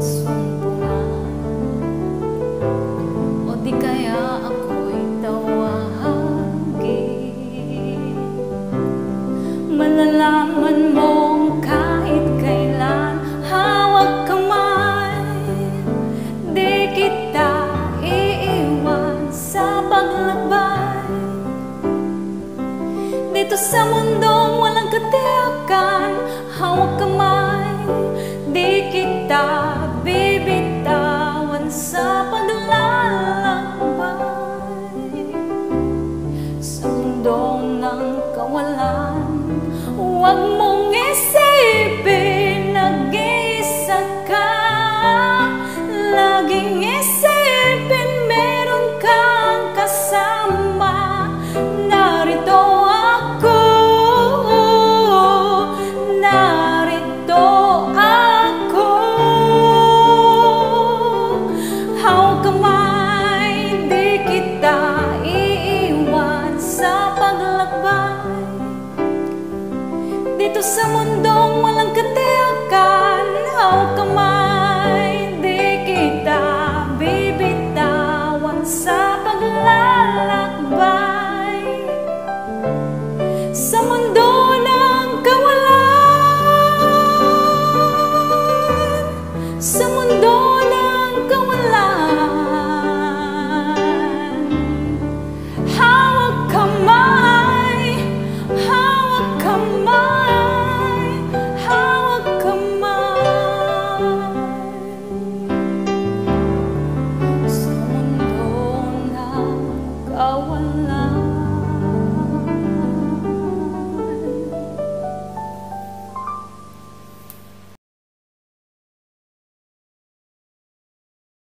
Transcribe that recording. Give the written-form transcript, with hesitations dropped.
masumpungan, o di kaya ako'y tawagin. Malalaman mong kahit kailan hawak kamay, di kita iiwan sa paglakbay. Dito sa mundong walang katiyakan, hawak kamay, di kita bibitawan sa paglalakbay. Sa mundo ng kawalan, huwag mong isipin nag-iisa ka. Laging isipin meron kang kasama. Narito ako, narito ako. Hawak kamay, di kita iiwan sa paglakbay. Dito sa mundong walang katiyakan, hawak kamay, di kita bibitawan sa paglalakbay. Sa mundo ng kawalan, sa